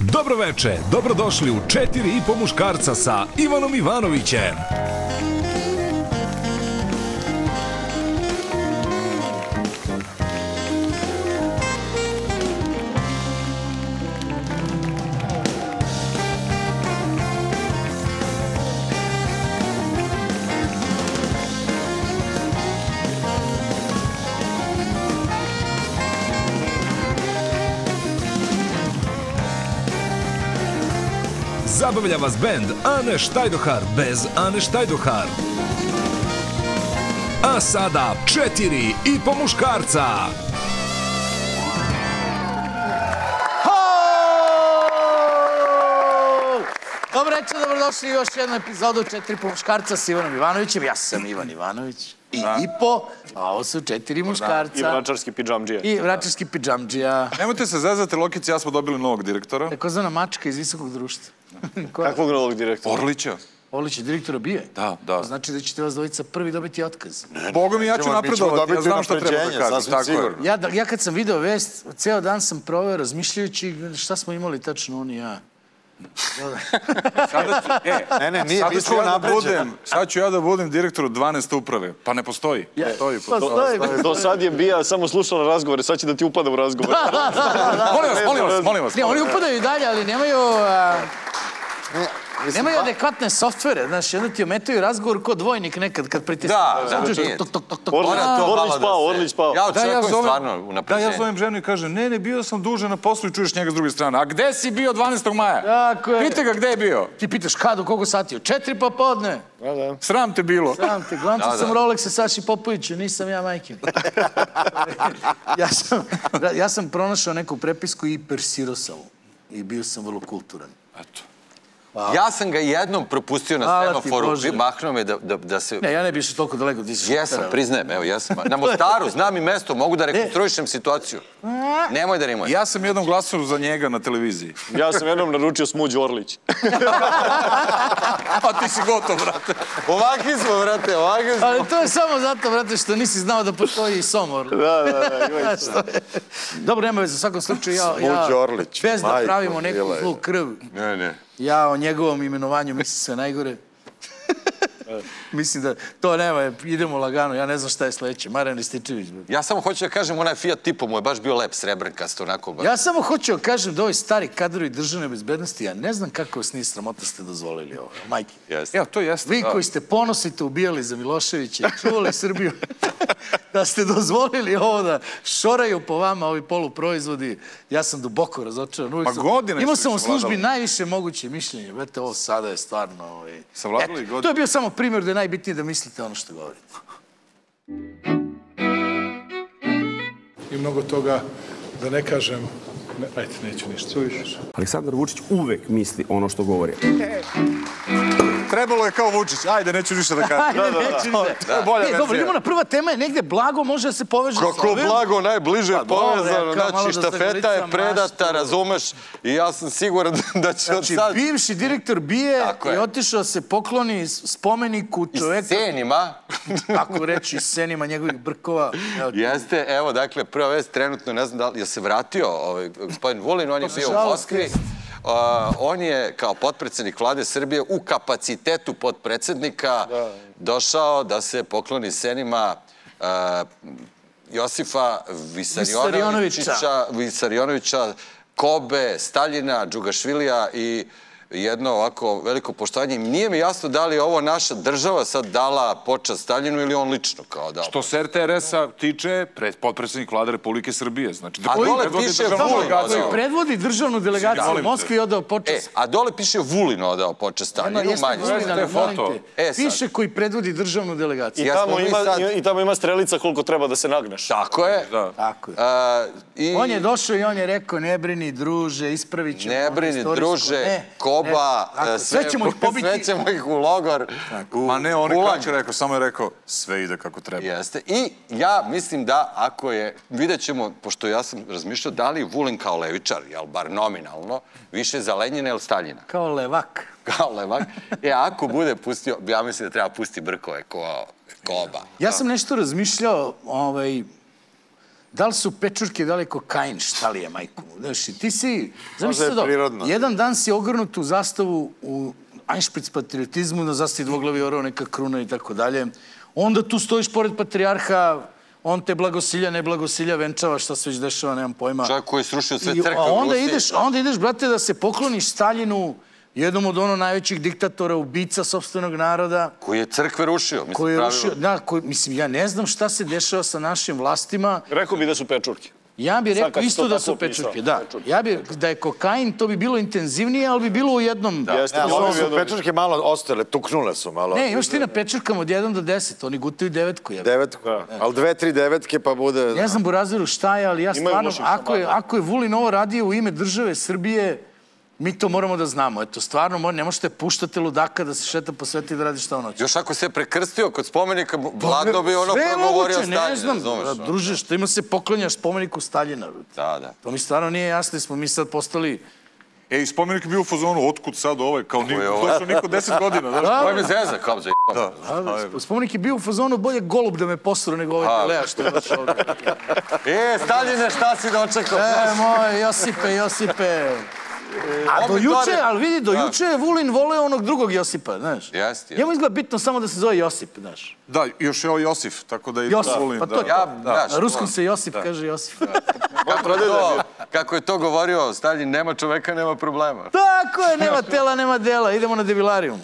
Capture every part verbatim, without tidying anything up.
Dobroveče, dobrodošli u četiri i po muškarca sa Ivanom Ivanovićem. Zabavlja vas bend Ane Štajdohar bez Ane Štajdohar. A sada četiri i po muškarca. Dobro večer, dobrodošli u još jednu epizodu četiri i po muškarca s Ivanom Ivanovićem. Ja sam Ivan Ivanović i Ipo, a ovo su četiri muškarca. I vračarski pidžamdžija. I vračarski pidžamdžija. Nemojte se zezati, Lokici, ja smo dobili novog direktora. Takozvana mačka iz visokog društva. Kakvog novog direktora? Orlića. Orlić je direktora bio. Da, da. Znači da ćete vas dvojica prvi dobiti otkaz. Boga mi, ja ću napredovati, ja znam šta treba da kažem. Tako je. Ja, ja kad sam video vest, ceo dan sam proveo razmišljajući šta smo imali tačno on i ja. Sada ću, e, Ne, ne, nije, sada mi ću smo ja da napređeni. budem, sad ću ja da budem direktor od dvanaeste uprave. Pa ne postoji. Postoji, postoji. Do sad je bija samo slušala razgovore, sad će da ti upada u razgovor. Molim vas, molim vas, molim vas. Ne, oni upadaju i dalje, ali nemaju... Nemaju adekvatne softvere, znaš, onda ti ometaju razgovor ko dvojnik nekad kad pritisne. Da, da, nije. Orlić spao, Orlić spao. Ja očekujem stvarno Da, unapređenje. ja zovem ženu i kažem, ne, ne, bio sam duže na poslu i čuješ njega s druge strane. A gde si bio dvanaestog maja? Tako je. Pite ga gde je bio. Ti pitaš kad, u koliko sati? U četiri popodne. Sram te bilo. Sram te, glancao sam Rolexe Saši Popoviću, nisam ja majke. ja, sam, ja sam pronašao neku prepisku i Persirosavu. I bio sam vrlo kulturan. Eto. Ja sam ga jednom propustio na Hvala ti, semaforu, Bože. mahnuo me da, da, da se... Ne, ja ne bi išao toliko daleko. Jesam, priznajem, evo, jesam. Na Mostaru, znam i mesto, mogu da rekonstruišem situaciju. Nemoj da rimujem. Ja sam jednom glasao za njega na televiziji. Ja sam jednom naručio smuđu Orlić. A ti si gotov, brate. Ovakvi smo, brate, ovakvi smo. Ali to je samo zato, brate, što nisi znao da postoji i Somor. Da, da, da, imaj se. Dobro, nema veze, u svakom slučaju ja... Smuđ Orlić, Bez da majko pravimo neku mila. zlu krv. Ne, ne. Ja o njegovom imenovanju mislim sve najgore. Mislim da to nema, idemo lagano, ja ne znam šta je sledeće. Marijan Rističević. Ja samo hoću da kažem, onaj Fiat Tipo mu je baš bio lep, srebrnkast, onako. Baš. Ja samo hoću da kažem da ovi stari kadrovi državne bezbednosti, ja ne znam kako vas nije sramota ste dozvolili ovo, majke. Jeste. Evo, to jeste. Vi koji ste ponosito ubijali za Miloševića i čuvali Srbiju, da ste dozvolili ovo da šoraju po vama ovi poluproizvodi, ja sam duboko razočaran. Ma godine Imao su sam u više službi vladali. najviše moguće mišljenje. Vete, ovo sada je stvarno... Ovaj... Savladali Eto, godine. to je bio samo primjer da je najbitnije da mislite ono što govorite. I mnogo toga, da ne kažem, ne, ajde, neću ništa. Aleksandar Vučić uvek misli ono što govori. Trebalo je kao Vučić. Ajde, neću ništa da kažem. Ajde, neću ništa. To je bolja E, dobro, verzija. idemo na prva tema je negde blago može da se poveže sa Kako ovim. blago, najbliže je dobro, povezano, ja kao malo znači da štafeta je zagolicam predata, maštu. razumeš, i ja sam siguran da će od Znači, sad... bivši direktor bije Tako i je. otišao se pokloni spomeniku I čoveka, scenima, tako reći, scenima njegovih brkova. Evo, jeste, evo, dakle, prva vest trenutno, ne znam da li je se vratio ovaj, gospodin Vulin, on je bio u žalost Moskvi. jeste. Uh, on je kao potpredsednik vlade Srbije u kapacitetu potpredsednika došao da se pokloni scenima uh, Josifa Visarionovića, Visarionovića, Kobe, Staljina, Džugašvilija i jedno ovako veliko poštovanje. Nije mi jasno da li je ovo naša država sad dala počast Staljinu ili on lično kao dao. Što se R T R S-a tiče, potpredsjednik vlade Republike Srbije. Znači, A dole predvodi piše državnu Vulin delegaciju. odao. predvodi državnu delegaciju u molim te. Moskvi i odao E, počast. a dole piše Vulin odao počast Staljinu, Jeste manje. Vulin, to ali je molim foto. te, E, sad. piše koji predvodi državnu delegaciju. I Jesmo tamo, mi ima, sad- I tamo ima strelica koliko treba da se nagneš. Tako je. Da. Tako je. A, i... On je došao i on je rekao, ne brini druže, ispravit ćemo. Ne ono brini, istorijsko. druže, Ne, Koba, ne, tako, e, sve ćemo ih pobiti. Sve ćemo ih u logor. u Ma ne, on je Ulanj. kako je rekao, samo je rekao, sve ide kako treba. Jeste. I ja mislim da ako je, vidjet ćemo, pošto ja sam razmišljao, da li Vulin kao levičar, jel, bar nominalno, više za Lenjina ili Staljina? Kao levak. Kao levak. E, ako bude pustio, ja mislim da treba pusti brkove ko Koba. Ja sam nešto razmišljao, ovaj, Da li su pečurke, da li je kokain, šta li je, majko? Znaš, i ti si... Možda je prirodno. Jedan dan si ogrnut u zastavu u Einspritz patriotizmu, na zastavi dvoglavi orao, neka kruna i tako dalje. Onda tu stojiš pored patrijarha, on te blagosilja, ne blagosilja, venčava, šta se već dešava, nemam pojma. Čovjek koji je srušio sve I crkve u onda Rusiji. ideš, onda ideš, brate, da se pokloniš Staljinu, jednom od ono najvećih diktatora, ubica sopstvenog naroda. Koji je crkve rušio, mislim, Koji je pravilo. rušio, da, koji, mislim, ja ne znam šta se dešava sa našim vlastima. Rekao bi da su pečurke. Ja bih Sad rekao kad si isto to da tako su opisao, pečurke, da. pečurke. Ja bih, da je kokain, to bi bilo intenzivnije, ali bi bilo u jednom... Jeste, Ali bilo ovo bi su jedno- pečurke malo ostajale, tuknule su malo. Ne, imaš ti na pečurkama od jedan do deset, oni gutaju devetku. Jebe. Devetku, ali dve, tri devetke pa bude... Ne znam, Burazeru, šta je, ali ja Imaju stvarno, loših ako je, šamara. ako je Vulin ovo radio u ime države Srbije, mi to moramo da znamo. Eto, stvarno, mora- ne možete puštati ludaka da se šeta po svetu i da radi šta on hoće. Još ako se prekrstio kod spomenika, Vladno bi ono Sve je progovorio moguće, ne Staljinu, znam, razumeš? da, druže, što ima se poklonjaš spomeniku Staljina. Da, da. To mi stvarno nije jasno, smo mi sad postali... E, i spomenik je bio u fazonu, otkud sad ovaj, kao niko, je ovo? došao niko deset godina, znaš? Da, Ovo me zeza, kao za Da. da, spomenik je bio u fazonu bolje golub da me posuru nego ovaj Telea što je došao ovdje. E, Staljine, šta si dočekao? E, moj, Josipe, Josipe. A do juče, ali vidi, do juče je Vulin voleo onog drugog Josipa, znaš. Jeste, jeste. Njemu izgleda bitno samo da se zove Josip, znaš. Da, još je ovo Josif, tako da je Josif, Vulin, pa da. to je Ja, to. znaš, Na ruskom se Josip kaže Josif. Kako je to, kako je to govorio Staljin, nema čoveka, nema problema. Tako je, nema tela, nema dela, idemo na debilarijum.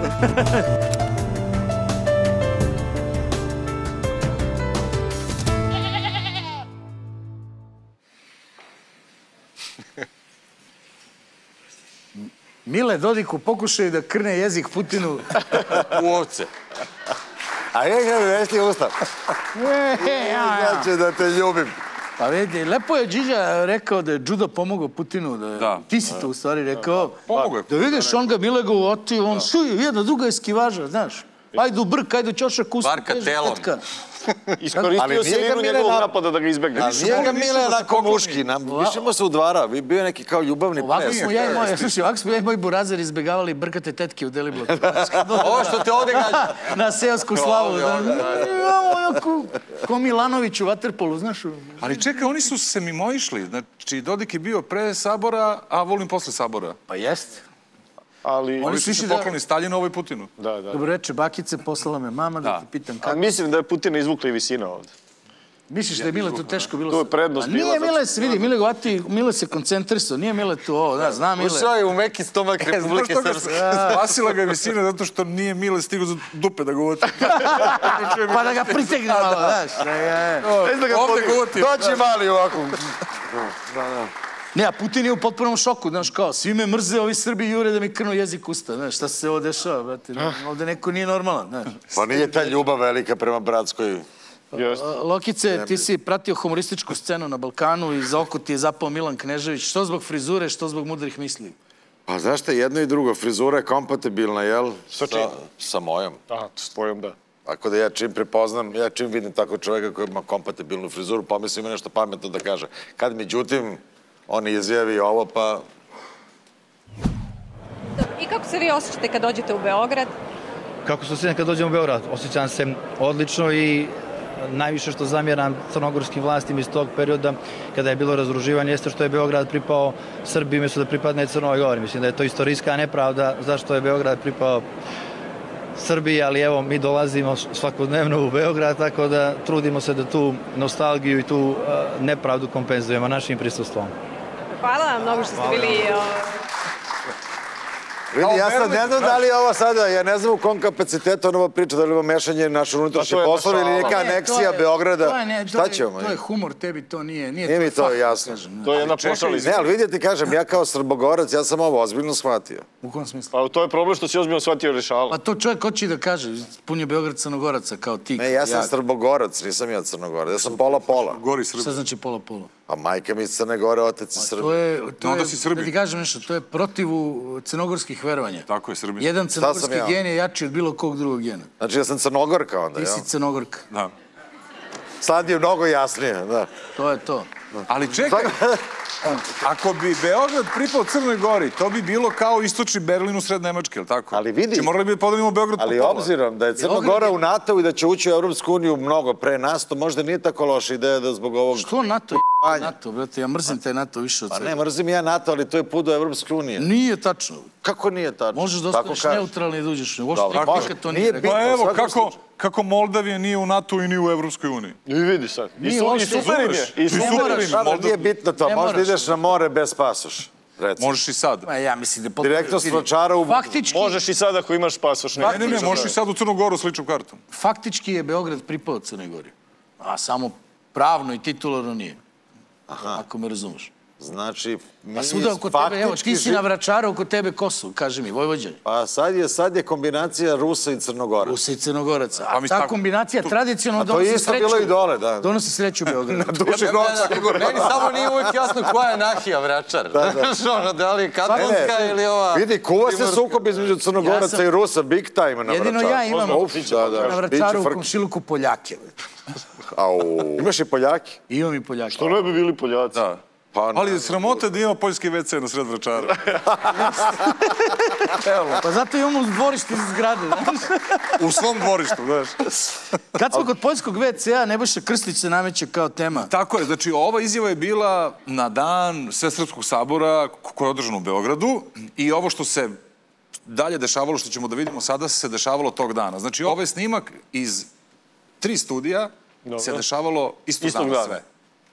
Mile Dodiku pokušaju da krne jezik Putinu. U ovce. A je, je, vesti ustav. Ja ću da te ljubim. Pa vidi, lepo je Điđa rekao da je judo pomogao Putinu. Da, Da. Ti si to u stvari rekao. Pomogao je Da vidiš, on ga mile ga uotio, on šuju, jedna druga eskivaža, znaš. Ajde u brk, ajde u ćošak usta. Varka telom. Iskoristio Ali se nije ga liru Mile njegovog na- napada da ga izbegne. Ali nije ga Mile onako muški, nam, više mu se udvara, vi bio je neki kao ljubavni Ovako ples. smo ja i moj, slušaj, ovako smo ja i moj Burazer izbegavali brkate tetke u Delibloku. Ovo što te ovde gađa. Na seosku slavu. Ovdje, Da, ovdje, imamo jako, ko Milanović u Vaterpolu, znaš. Ali čekaj, oni su se mimo išli. Znači, Dodik je bio pre Sabora, a Vulin posle Sabora. Pa jeste. Ali, Oni su su išli se da- pokloni Staljinu, ovaj Putinu. da, da. Dobro reče, bakice, poslala me mama da te pitam A kako. mislim da je Putina izvukla i visina ovde. Misliš da je Mile tu teško bilo? To je sad? prednost A bila, Nije zato Mile se vidi, Mile Govati, Mile se koncentrisao, nije Mile tu ovo, da, zna Mile. Ušao je u meki stomak Republike Znaš toga, Srpske. spasila ga je visina zato što nije Mile stigao za dupe da ga uvoti. Pa da ga pritegne malo, znaš. Da ga- Ovde ga uvoti. Dođi mali ovako. Ne, a Putin je u potpunom šoku, znaš, kao, svi me mrze, ovi Srbi jure da mi krnu jezik usta, znaš, šta se ovo dešava, brate, ovde neko nije normalan, znaš. Pa nije ta ljubav velika prema bratskoj. Jeste. Lokice, ti si pratio humorističku scenu na Balkanu i za oko ti je zapao Milan Knežević, što zbog frizure, što zbog mudrih misli. Pa znaš šta, jedno i drugo, frizura je kompatibilna, jel? Sa čim? Sa mojom. Aha, s tvojom da. Tako da ja čim prepoznam, ja čim vidim tako čoveka koji ima kompatibilnu frizuru, pomislim ima nešto pametno da kaže. Kad međutim, on izjavi ovo, pa... I kako se vi osjećate kad dođete u Beograd? Kako se osjećam kad dođem u Beograd? Osjećam se odlično i najviše što zamjeram crnogorskim vlastima iz tog perioda kada je bilo razruživanje jeste što je Beograd pripao Srbiji umjesto da pripadne Crnoj Gori. Mislim da je to istorijska nepravda zašto je Beograd pripao Srbiji, ali evo mi dolazimo svakodnevno u Beograd, tako da trudimo se da tu nostalgiju i tu uh, nepravdu kompenzujemo našim prisustvom. Hvala vam mnogo što ste bili... Vidi, ja sad ne znam da li je ovo sada, ja ne znam u kom kapacitetu on ovo priča, da li ovo mešanje naše unutrašnje to je poslove ili baš neka Ne, to aneksija je- Beograda. to je ne, to Šta je- ćemo? To je humor, tebi to nije. Nije, Nije mi je to fakt, jasno. kažem, To je jedna čekaj, pošalica. Ne, ali vidjeti, kažem, ja kao Srbogorac, ja sam ovo ozbiljno shvatio. U kom smislu? Pa to je problem što si ozbiljno shvatio rešala. Pa to čovjek hoće i da kaže, pun je Beograd Crnogoraca kao ti. Ne, ja sam jak. Srbogorac, nisam ja Crnogorac, ja sam pola-pola. Gori Srbi. Šta znači pola-pola? A majka mi iz Crne Gore, otec iz To Srbije. je, to Onda je, si Srbin. da ti kažem nešto, to je protivu crnogorskih verovanja. Tako je, Srbin. Jedan sam crnogorski ja? gen je jači od bilo kog drugog gena. Znači ja sam Crnogorka onda, Ti jel? si Crnogorka. Da. Sad je mnogo jasnije, da. To je to. Ali čekaj, ako bi Beograd pripao Crnoj Gori, to bi bilo kao istočni Berlin u sred Nemačke, je li tako? Ali vidi... Či morali bi podelimo Beograd po Ali pola. obzirom da je Crna Gora u NATO i da će ući u Evropsku uniju mnogo pre nas, to možda nije tako loša ideja da zbog ovog... Što NATO? NATO, brate, ja mrzim taj NATO više od Pa svega. ne, mrzim ja NATO, ali to je put do Evropske unije. Nije tačno. Kako nije tačno? Možeš da ostaneš neutralni i da uđeš. Dobro, može. To Nije nije bitno. Pa evo, u svakom kako, slučaju. kako Moldavija nije u NATO i nije u Evropskoj uniji. I vidi sad. I, Nije su, i loše. super im je. I I super super im im je. je. Sada Moldav- nije bitno to, Ne možda moraš. ideš na more bez pasoš, recimo. Možeš i sad. Ma ja mislim da... potpuno- Direktno s vidi, Vračara u... Faktički, Možeš i sad ako imaš pasoš. Ne, ne, ne, možeš i sad u Crnu Goru s ličnom kartom. faktički je Beograd pripao Crnoj Gori. A samo pravno i titularno nije. Ako me razumeš. Znači, mi A svuda oko tebe, evo, faktički ti si živ- na Vračaru, oko tebe Kosovo, kaži mi, Vojvođani. Pa sad je, sad je kombinacija Rusa i Crnogora. Rusa i Crnogoraca. Pa A mi ta tako- kombinacija tradicionalno A to je donosi isto sreću. bilo i dole, da. Donosi sreću u Beogradu. Duši novca. Meni samo nije uvijek jasno koja je Nahija Vračar. Znaš, ono, da li je katolska ili ova... Vidi, kuva se sukob između Crnogoraca Ja sam- i Rusa, big time na Vračaru. Jedino ja imam Uf, da, da. na Biće Vračaru u frke. komšiluku Poljake. Au. Imaš i Poljaki? Imam i Poljake. To ne bi bili Poljaci. Da. Pa, Ali je sramota da ima poljski ve ce na sred Vračara. Pa zato imamo dvorište iz zgrade, znaš. U svom dvorištu, znaš. Kad smo kod poljskog ve ce a, Nebojša Krstić se nameće kao tema. Tako je, znači ova izjava je bila na dan Svesrpskog sabora koji je održan u Beogradu i ovo što se dalje dešavalo, što ćemo da vidimo sada, se dešavalo tog dana. Znači ovaj snimak iz tri studija se dešavalo istog, Istog dana dana. sve.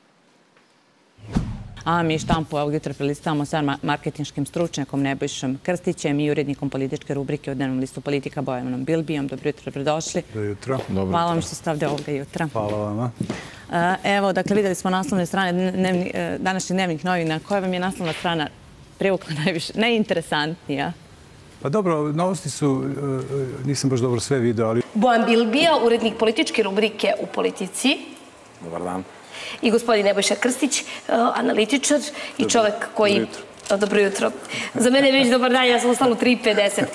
A mi štampu ovog jutra prelistamo sa marketinškim stručnjakom Nebojšom Krstićem i urednikom političke rubrike u dnevnom listu Politika Bojanom Bilbijom. Dobro jutro, dobrodošli. Dobro jutro. Hvala vam što ste ovdje ovoga jutra. Hvala vama. Evo, dakle, vidjeli smo naslovne strane dnevni, današnjih dnevnih novina. Koja vam je naslovna strana privukla najviše, najinteresantnija? Pa dobro, novosti su, nisam baš dobro sve video, ali... Bojan Bilbija, urednik političke rubrike u Politici. Dobar dan. I gospodin Nebojša Krstić, analitičar i čovek koji... Dobro jutro. Za mene je već dobar dan, ja sam ustala u tri pedeset.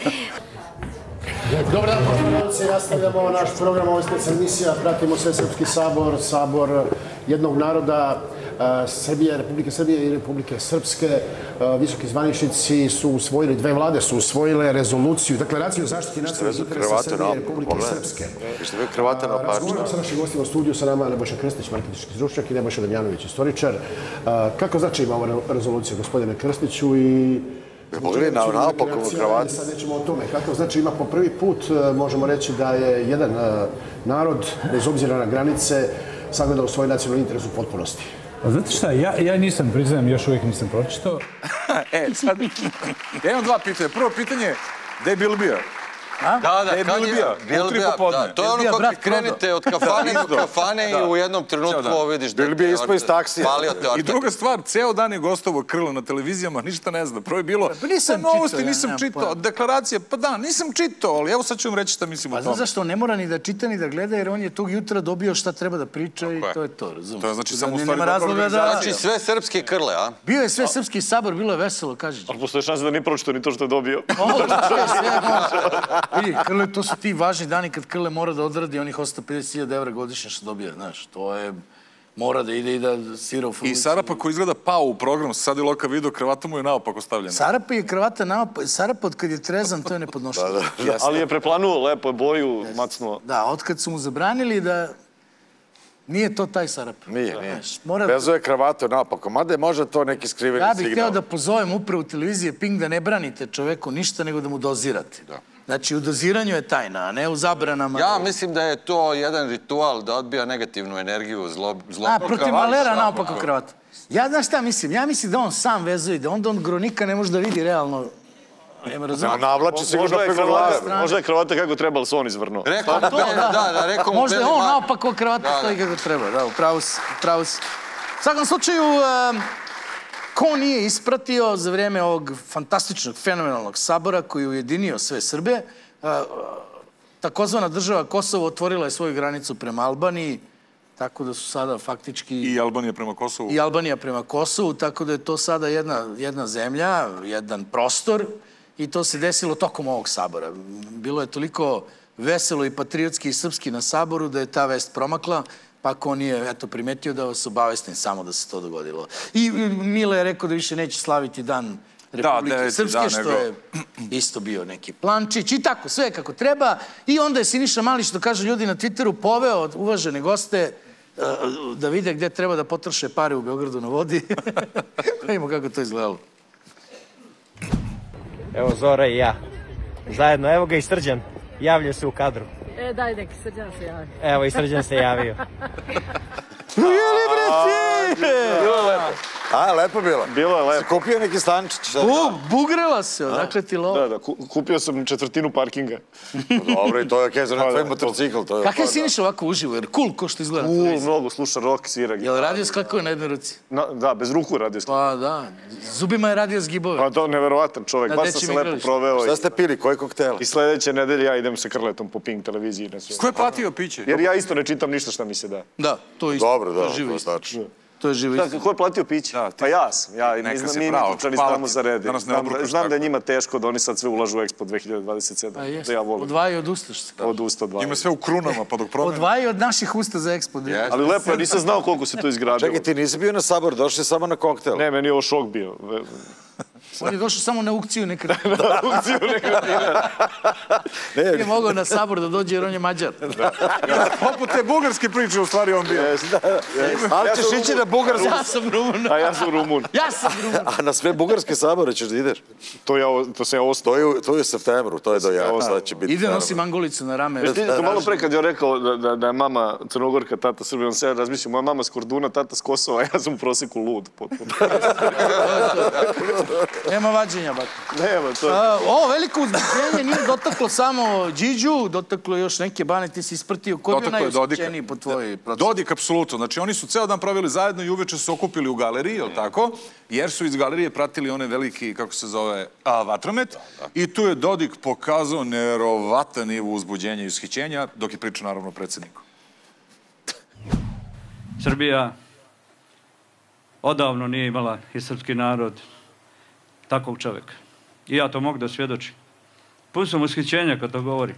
Dobar dan, poštovanice. Nastavljamo naš program, ovo je specijalna emisija. Pratimo Svesrpski sabor, sabor jednog naroda, Srbije, Republike Srbije i Republike Srpske. Visoki zvaničnici su usvojili, dve vlade su usvojile rezoluciju, deklaraciju o zaštiti nacionalnih interesa Srbije i Republike Srpske. Što je Hrvata na paču. Razgovaramo sa našim gostima u studiju, sa nama Nebojša Krstić, marketinški stručnjak i Nebojša Damjanović, istoričar. Kako znači ima ova rezolucija, gospodine Krstiću, i... Pogledaj na naopakovu kravatu. Sad nećemo o tome. Kakav znači ima po prvi put, možemo reći da je jedan narod, bez obzira na granice, sagledao svoj nacionalni interes u potpunosti. Znate šta, ja, ja nisam, priznajem, još uvijek nisam pročitao. E, sad, ja imam dva pitanja. Prvo pitanje, gde je Bilbija? Da, da, je kad je Bilbija? U tri popodne. To je ono kako krenete od kafane do kafane i u jednom trenutku ovo vidiš da Bilbija ispao iz taksija. I druga stvar, ceo dan je gostovo Krlo na televizijama, ništa ne zna. Prvo je bilo, nisam novosti čitao, ja nisam nemam čitao, pojma. deklaracije, pa da, nisam čitao, ali evo sad ću vam reći šta mislim o Pa tome. znaš zašto, ne mora ni da čita ni da gleda, jer on je tog jutra dobio šta treba da priča i to je to, razumiješ? To je znači Da samo u ne- stvari nema dobra razloga da... Znači sve srpske krle, a? Bio je sve srpski sabor, bilo je veselo, kaži. Ali postoje šanse da nije pročito ni to što je dobio. Ovo, to je sve može. Vidi, Krle, to su ti važni dani kad Krle mora da odradi onih osto pedeset hiljada evra godišnje što dobije, znaš, to je... Mora da ide i da sira u I Sarapa koji izgleda pao u program, sad je Loka video, kravata mu je naopako stavljena. Sarapa je kravata naopako, Sarapa od kad je trezan, to je nepodnošljivo. Ali je preplanuo lepo, je boju macnuo. Da, od kad su mu zabranili da... Nije to taj Sarapa. Nije, nije. Mora... Vezuje kravatu naopako, mada je možda to neki skriveni Ja signal. bih hteo da pozovem upravo televizije Pink da ne branite čoveku ništa, nego da mu dozirate. Znači, u doziranju je tajna, a ne u zabranama. Ja mislim da je to jedan ritual da odbija negativnu energiju, zlo... zlo... A, protiv malera naopako kravata. Ja, znaš šta mislim? Ja mislim da on sam vezuje, da onda on gronika ne može da vidi realno. Nema razumiješ? Navlači sigurno Možda je preko kravata, glave. možda je kravata kako treba, ali se on izvrnuo. Rekao mu Pa to, Beli- da, da, rekao mu Možda je Beli on Mar- naopako kravata Da, stoji da. kako treba. Da, upravo si, upravo si. U svakom slučaju, um, ko nije ispratio za vrijeme ovog fantastičnog, fenomenalnog sabora koji je ujedinio sve Srbe, uh, takozvana država Kosovo otvorila je svoju granicu prema Albaniji, tako da su sada faktički... I Albanija prema Kosovu. I Albanija prema Kosovu, tako da je to sada jedna, jedna zemlja, jedan prostor i to se desilo tokom ovog sabora. Bilo je toliko veselo i patriotski i srpski na saboru da je ta vest promakla. pa ako on nije, eto, primetio da vas obavestim samo da se to dogodilo. I Mile je rekao da više neće slaviti dan Republike Srpske, što je isto bio neki plančić i tako, sve kako treba. I onda je Siniša Mali, što kaže ljudi na Twitteru, poveo uvažene goste da vide gde treba da potroše pare u Beogradu na vodi. Vidimo kako to izgledalo. Evo Zora i ja. Zajedno, evo ga i Srđan. Javlja se u kadru. E, daj neki Srđan se javi. Evo i Srđan se javio. Jeli bre ti? Bilo je lepo. A, lepo bilo. Bilo je lepo. Si kupio neki stančić? U, bugrela se, odakle ti lova? Da, da, kupio sam četvrtinu parkinga. Dobro, i to je okej za tvoj motocikl. Kako je Siniša ovako uživo, jer cool ko što izgleda? Cool, mnogo, sluša rock, svira. Jel radio skakuje na jednoj ruci? Da, bez ruku radio skakuje. Pa da, zubima je radio zgibove. Pa to, neverovatan čovek, baš sam se lepo proveo. Šta ste pili, koji koktela? I sledeće nedelje ja idem sa Krletom po Pink televiziji. Ko je platio piće? Jer ja isto ne čitam ništa šta mi se da. Da, to je isto. Dobro, da, živo to je isto. tačno. To je živo isto. Ko je platio piće? Pa ja sam. Ja, mi Mitrovčani znamo za red. Znam da je njima teško da oni sad sve ulažu u Expo dve hiljade dvadeset sedam. Da ja volim. Odvaji od usta, što se kaže. Od usta odvaji. Ima sve u krunama, pa dok promeni. Odvaji od naših usta za Expo. Ali lepo, ja nisam znao koliko se to izgradilo. Čekaj, ti nisi bio na sabor, došli samo na koktel. Ne, meni je ovo šok bio. On je došao samo na aukciju nekretnina. Na aukciju nekretnina. Nije mogao na sabor da dođe jer on je Mađar. Poput te bugarske priče u stvari on bio. Ali ćeš ići na bugarske... Ja sam Rumun. A ja sam Rumun. Ja sam Rumun. A na sve bugarske sabore ćeš da ideš? To se ja ostao. To je u septembru, to je do jaja. Ide nosi mangolicu na rame. To malo pre kad je rekao da je mama Crnogorka, tata Srbija, on se razmislio, moja mama s Korduna, tata s Kosova, a ja sam u proseku lud. Nema vađenja, bako. Nema, to je... Ovo veliko uzbuđenje nije dotaklo samo Điđu, dotaklo još neke bane, ti si isprtio. Ko je bio najuspećeniji po tvojoj procenu? Dodik, apsolutno. Znači, oni su ceo dan pravili zajedno i uveče su okupili u galeriji, jel tako? Jer su iz galerije pratili one veliki, kako se zove, vatromet. I tu je Dodik pokazao neverovatan nivo uzbuđenja i ushićenja, dok je pričao, naravno, predsjedniku. Srbija odavno nije imala i srpski narod takvog čoveka. I ja to mogu da svjedočim. Pun sam ushićenja kad to govorim.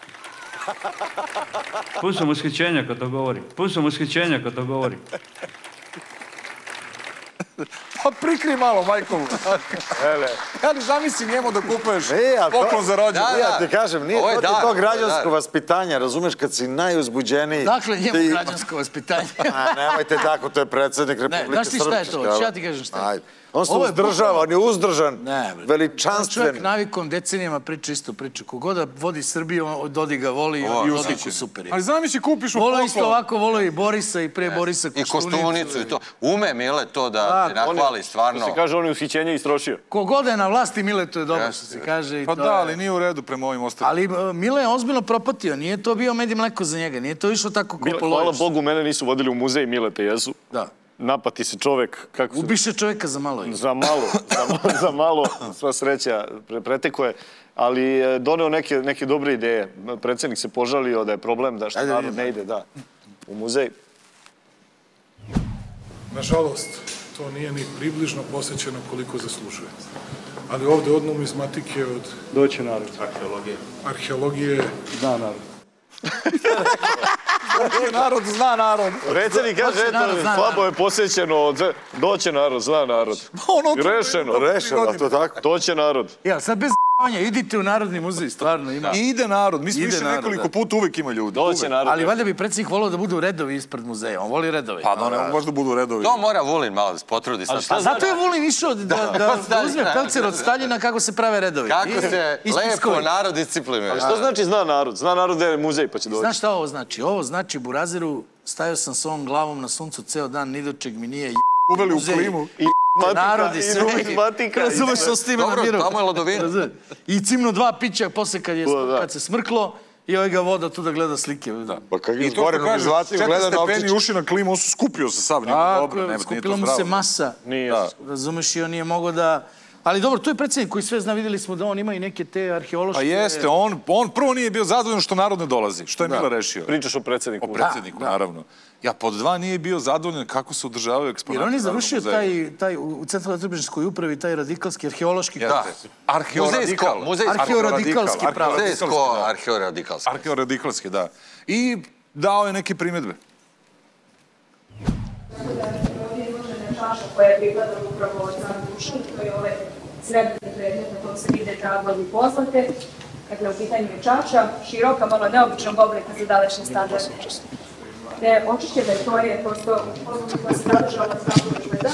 Pun sam ushićenja kad to govorim. Pun sam ushićenja kad to govorim. Pa prikri malo, majko. Ali zamisli njemu da kupuješ poklon za rođendan. Ja ti kažem, nije to ti to građansko vaspitanje, razumeš, kad si najuzbuđeniji... Dakle, njemu građansko vaspitanje. Nemojte tako, to je predsjednik Republike Srpske. Znaš ti šta je to? Ja ti kažem šta je. On se uzdržava, on je uzdržan, veličanstven. Čovjek navikom decenijama priča istu priču. Kogoda vodi Srbiju, Dodi ga voli i Dodiku super. Ali znam mi si kupiš u poklon. Volo isto ovako, volo i Borisa i pre Borisa Koštunicu. I Koštunicu i to. Ume Mile to da te nahvali, stvarno. To se kaže, on je ushićenje istrošio. Kogoda je na vlasti, Mile to je dobro što se kaže. Pa da, ali nije u redu prema ovim ostalim. Ali Mile je ozbiljno propatio, nije to bio med i mleko za njega, nije to išlo tako ko poloviš. Hvala Bogu, mene nisu vodili u muzej, Mile te jesu. Da. Napati se čovek. Ubiše čoveka za malo. Za malo, za malo, sva sreća preteko je, ali doneo neke dobre ideje. Predsjednik se požalio da je problem da što narod ne ide, da, u muzej. Nažalost, to nije ni približno posjećeno koliko zaslužuje. Ali ovde od numizmatike, od... Doće narod. Arheologije. Arheologije... Zna narod. Narod zna narod. Predsjednik kaže, eto, slabo je posjećeno, doće narod, zna narod. Rešeno. Rešeno, to tako. Doće narod. Ja, sad bez Anja, idite u Narodni muzej, stvarno ima. I ide narod, mi smo više nekoliko puta uvek ima ljudi. Doće narod. Ali valjda bi predsjednik volio da budu redovi ispred muzeja, on voli redovi. Pa da, ne možda budu redovi. To mora Vulin malo da se potrudi. A zato je Vulin išao da uzme pelcer od Staljina kako se prave redovi. Kako se lepo narod disciplinuje. Ali što znači zna narod? Zna narod da je muzej pa će doći. Znaš šta ovo znači? Ovo znači Burazeru, stajao sam s ovom glavom na suncu ceo dan, ni do čeg mi nije uveli u klimu. Narod i sve. Razumeš što s time na miru. Dobro, tamo je Ladovina. I cimno dva pića posle kad se smrklo i ovaj ga voda tu da gleda slike. Pa kak je zgore na izvaciju, gleda na optič. Četiri uši na klimu, on su skupio se sav. Tako, skupila mu se masa. Razumeš i on nije mogao da... Ali dobro, tu je predsjednik koji sve zna, vidjeli smo da on ima i neke te arheološke... Pa jeste, on prvo nije bio zadovoljan što narod ne dolazi. Što je Mila rešio? Pričaš o predsjedniku. O predsjedniku, naravno. Ja, pod dva nije bio zadovoljan kako se održavaju eksponati. Jer on je završio taj, u Centralno-Trgovinskoj upravi, taj radikalski, arheološki... Da, arheoradikalski pravo. Muzejsko-arheoradikalski. Arheoradikalski, da. I dao je neke primjedbe. ovdje izložena čaša koja je pripadala upravo caru Dušanu, to je ovaj srebrni predmet na kom se vide tragovi pozlate. Dakle, u pitanju je čaša, široka, malo neobičnog oblika za današnje standarde. Ne, očišćena je, to je prosto pozlata koja se zadržala od kako žleda.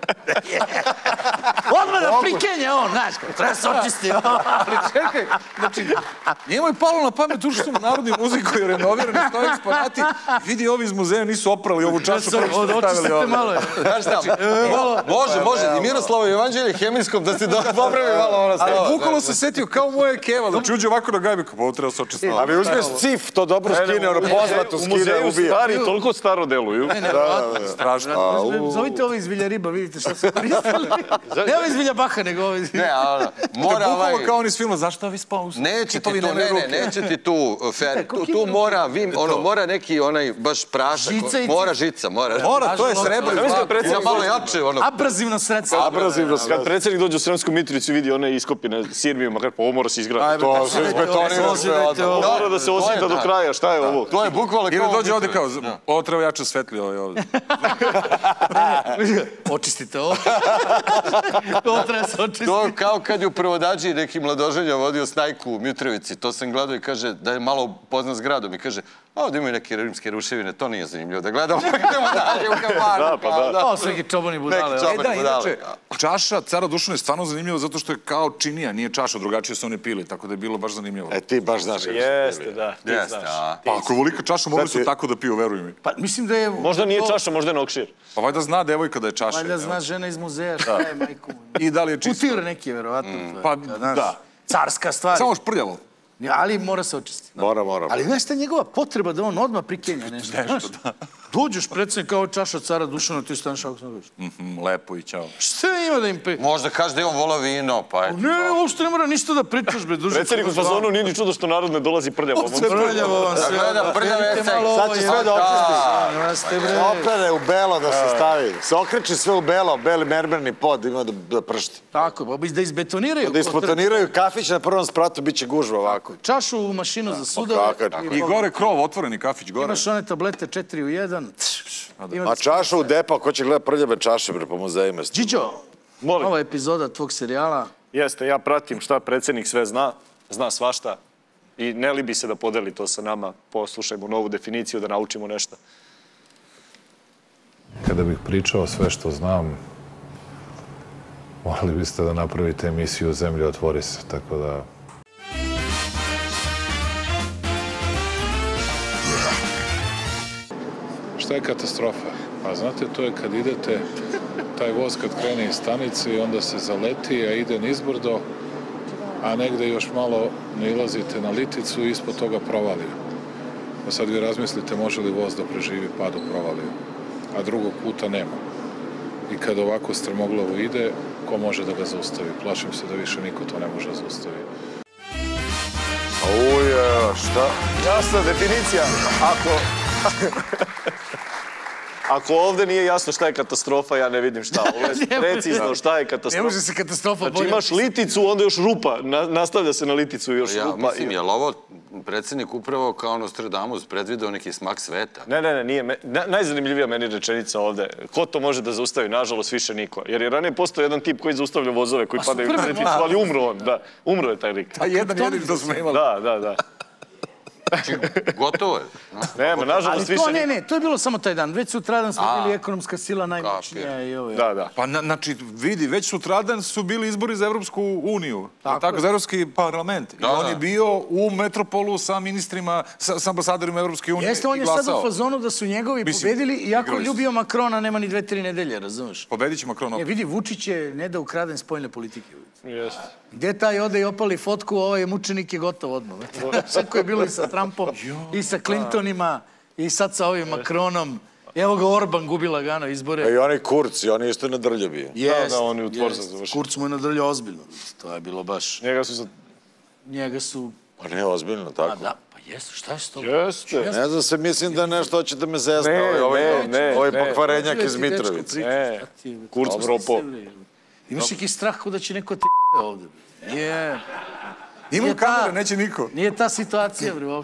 Odmah da prikenja on, znaš, treba se očisti. Ali čekaj, znači, njemu je palo na pamet ušli su Narodni muzej koji je renoviran, stoje eksponati, vidi ovi iz muzeja nisu oprali ovu čašu prvi što stavili Očistite ovdje. malo. Znaš šta, može, može, i Miroslavo Evanđelje hemijskom da se popravi malo ona stava. Ali bukvalno se setio kao moje keva, znači uđe ovako na gajbi, kao ovo treba se očistiti. A mi uzmeš cif, to dobro skine, ono poznato U skine, muzeju ubija. stvari toliko staro deluju. Strašno. Zovite ovo iz Vilja Riba, vidite što su koristili. Ne ovo iz Vilja Baha, nego ovo iz... Ne, ali mora ovaj... Bukvalno kao on iz filma, zašto vi spao? Neće ti tu, ne, ne, neće ti tu, fer, tu, tu mora, vim, ono, mora neki onaj baš prašak, mora žica, mora. Mora, to je srebro i zlato. Ja malo jače, ono. Abrazivno sredstvo. Abrazivno. Kad predsjednik dođe u Sremsku Mitrovicu i vidi one iskopine sirmiju, makar pa ovo mora se izgraditi. To se izbetonira sve odmah. Mora da se osvita do kraja, šta je ovo? To je bukvalno kao... Ili dođe ovdje kao, ovo treba jače svetli ovdje. Očistite ovo. Ovo treba se očistiti. To kao kad je u Prvodađi neki mladoženja vodio snajku u Mitrovici, to sam gledao i kaže da je malo poznat s gradom i kaže, a ovdje imaju neke rimske ruševine, to nije zanimljivo da gledamo, idemo dalje u kafaru. Da, pa da. Ovo su neki čobani budale. E da, inače, čaša cara Dušana je stvarno zanimljiva zato što je kao činija, nije čaša, drugačije su oni pili, tako da je bilo baš zanimljivo. E ti baš znaš kako su Jeste, pili. da, ti Jeste, znaš. a. Pa ako volika čaša, mogli su tako da piju, veruj mi. Pa mislim da je... Možda nije čaša, možda je nokšir. Pa valjda zna devojka da je čaša. Valjda zna žena iz muzeja šta je, majku. I da li je čisto? Putir neki, verovatno. Pa da. Carska stvar. Samo šprljavo. Ali mora se očistiti. Mora, mora. Ali znaš šta je njegova potreba da on odmah prikenja nešto? Nešto, da. Dođeš predsjednik kao čaša cara Dušana, ti staneš ako sam dođeš. Lepo i čao. Šta ima da im pe... Možda kaže da je on volao vino, pa eto. Ne, uopšte ne mora ništa da pričaš, be, duže. Predsjednik u fazonu nije ni čudo što narod ne dolazi prljavo. Prljavo vam se. Gleda, prljav je sek. Sad će sve da očistiš. Opere u belo da se stavi. Se okreći sve u belo, beli mermerni pod ima da pršti. Tako, da izbetoniraju. Da isbetoniraju kafić na prvom spratu, bit će gužva ovako. Čašu u mašinu za sudove. I gore krov, otvoreni kafić, gore. Imaš one tablete četiri u jedan. A čaša u depa, ko će gleda prljave čaše po muzejima? Điđo, ova epizoda tvog serijala... Jeste, ja pratim šta predsjednik sve zna, zna svašta i ne libi se da podeli to sa nama, poslušajmo novu definiciju, da naučimo nešto. Kada bih pričao sve što znam, morali biste da napravite emisiju Zemlja otvori se, tako da... Šta je katastrofa? Pa znate, to je kad idete, taj voz kad krene iz stanice i onda se zaleti, a ide nizbrdo, a negde još malo nailazite na liticu i ispod toga provaliju. Pa sad vi razmislite može li voz da preživi pad u provaliju, a drugog puta nema. I kad ovako strmoglavo ide, ko može da ga zaustavi? Plašim se da više niko to ne može zaustavi. Uja, šta? Jasna definicija. Ako... Ako ovde nije jasno šta je katastrofa, ja ne vidim šta. Ovo je precizno šta je katastrofa. Ne može se katastrofa bolje. Znači imaš liticu, onda još rupa. Nastavlja se na liticu i još rupa. Mislim, je li ovo predsjednik upravo kao Nostradamus predvideo neki smak sveta? Ne, ne, ne, nije. Najzanimljivija meni rečenica ovde. Ko to može da zaustavi? Nažalost, više niko. Jer je ranije postao jedan tip koji zaustavlja vozove koji padaju u liticu, ali umro on. Da, umro je taj lik. A jedan jedin što smo imali. Da, da, da. Gotovo je. Nema, nažalost, više... Ali to ne, ne, to je bilo samo taj dan. Već sutradan smo bili ekonomska sila najmoćnija i ovo. Da, da. Pa, znači, vidi, već sutradan su bili izbori za Evropsku uniju. Tako, za Evropski parlament. I on je bio u metropolu sa ministrima, sa ambasadorima Evropske unije i glasao. Jeste, on je sad u fazonu da su njegovi pobedili, iako ljubio Makrona, nema ni dve, tri nedelje, razumeš? Pobedit će Makrona. Vidi, Vučić je ne da ukraden spoljne politike. Jeste. Gde taj ode i opali fotku, ovaj mučenik je gotov odmah. Sve koje je bilo i sa Trumpom, i sa Clintonima, i sad sa ovim Makronom. Evo ga Orban gubi lagano izbore. I onaj Kurz, i on je isto nadrljao bio. Jest, da, on je u Tvorza završio. Kurz mu je nadrljao ozbiljno. To je bilo baš... Njega su... za... Njega su... Pa ne, ozbiljno, tako. A da, pa jesu, šta je s tobom? Jeste. Ne znam se, mislim da nešto hoće da me zezna. Ne, ne, ne. Ovaj pokvarenjak iz Mitrovice. Ne, Kurz propo. Imaš neki strah da će neko te ovde. Je. Imaju kamere, neće niko. Nije ta situacija, bre, uopšte.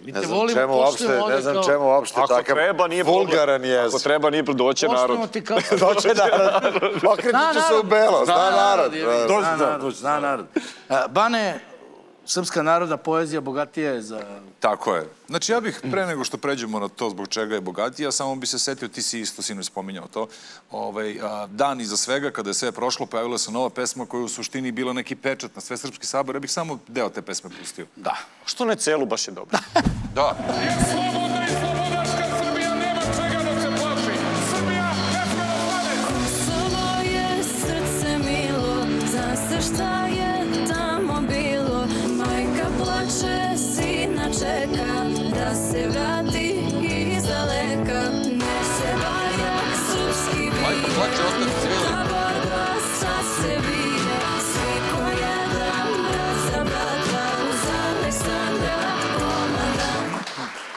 Ne znam čemu uopšte, ne znam čemu uopšte takav vulgaran jezik. Ako treba, nije doće narod. Doće narod. Okreći ću se u belo, zna narod. Zna narod. Bane, srpska narodna poezija bogatija je za... Tako je. Znači, ja bih, pre nego što pređemo na to zbog čega je bogatija, samo bi se setio, ti si isto sinoć spominjao to, dan iza svega, kada je sve prošlo, pojavila se nova pesma koja je u suštini bila neki pečat na Svesrpski sabor. Ja bih samo deo te pesme pustio. Da. Što ne celu, baš je dobro. Da. Slobodna i slobodarska Srbija nema čega da se plaši. Srbija ne sme da pade. Kosovo je srce milo, zna se šta je tamo bilo. Majka plače, sina čeka, da se vrati iz daleka. Nese bajak srpski vije, Majka plače, otac cvili. a borba sad se vije. Svi ko jedan, brat za brata, uz Aleksandra komandant.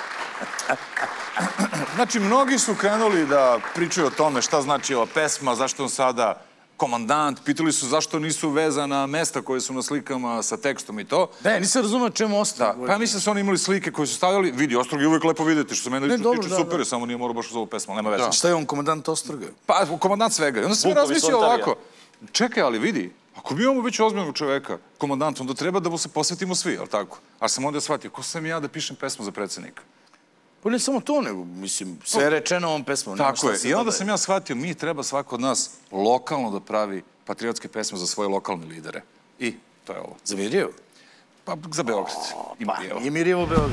Znači, mnogi su krenuli da pričaju o tome šta znači ova pesma, zašto on sada komandant, pitali su zašto nisu vezana mesta koje su na slikama sa tekstom i to. Ne, nisam razumio čemu Ostrog. Pa mislim da su oni imali slike koje su stavljali, vidi, Ostrog je uvijek lepo vidjeti, što se mene lično tiče super, samo nije morao baš uz ovu pesmu, nema veze. Šta je on komandant Ostroga? Pa, komandant svega. I onda sam razmišljao ovako, čekaj, ali vidi, ako mi imamo već ozbiljnog čoveka, komandant, onda treba da mu se posvetimo svi, ali tako? A sam onda shvatio, ko sam ja da pišem pesmu za predsjednika? Pa ne samo to, nego, mislim, sve je rečeno ovom pesmom. Tako je. I onda sam ja shvatio, mi treba svako od nas lokalno da pravi patriotske pesme za svoje lokalne lidere. I to je ovo. Za Mirjevo? Pa za Beograd. I Mirjevo. I Mirjevo Beograd.